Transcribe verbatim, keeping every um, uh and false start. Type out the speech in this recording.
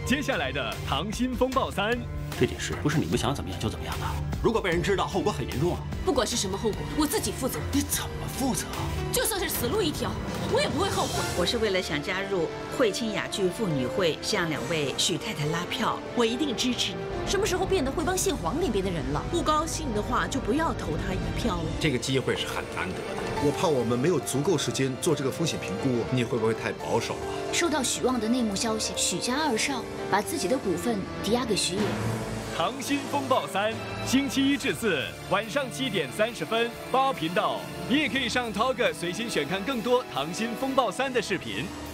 接下来的《溏心风暴三》， 这件事不是你们想怎么样就怎么样的。如果被人知道，后果很严重啊！ 不管是什么后果，我自己负责。 你怎么负责？ 就算是死路一条，我也不会后悔。 我是为了想加入惠清雅聚妇女会，向两位许太太拉票， 我一定支持你。 什么时候变得会帮县皇那边的人了？ 不高兴的话，就不要投他一票了。 这个机会是很难得的。 我怕我们没有足够时间做这个风险评估， 你会不会太保守了？ 收到许旺的内幕消息，许家二少把自己的股份抵押给许野。 《溏心风暴三》，星期一至四晚上七点三十分，八频道。你也可以上 Tog 随心选看更多《溏心风暴三》的视频。